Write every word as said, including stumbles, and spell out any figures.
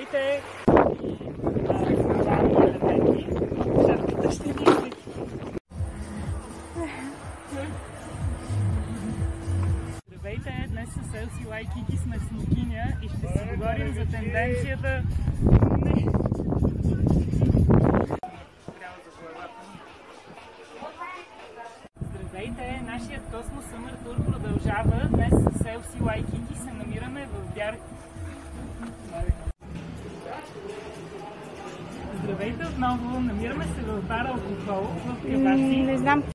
Здравейте! Шапката ще ни излети. Здравейте! Днес с Ел Си Waikiki сме с Мукиня и ще си говорим за тенденцията. Здравейте! Нашият Cosmo Summer Tour продължава. Днес с Ел Си Waikiki се намираме в Бяр... Здравейте отново! Намираме се в бар алкохол в Кабаси. Не знам.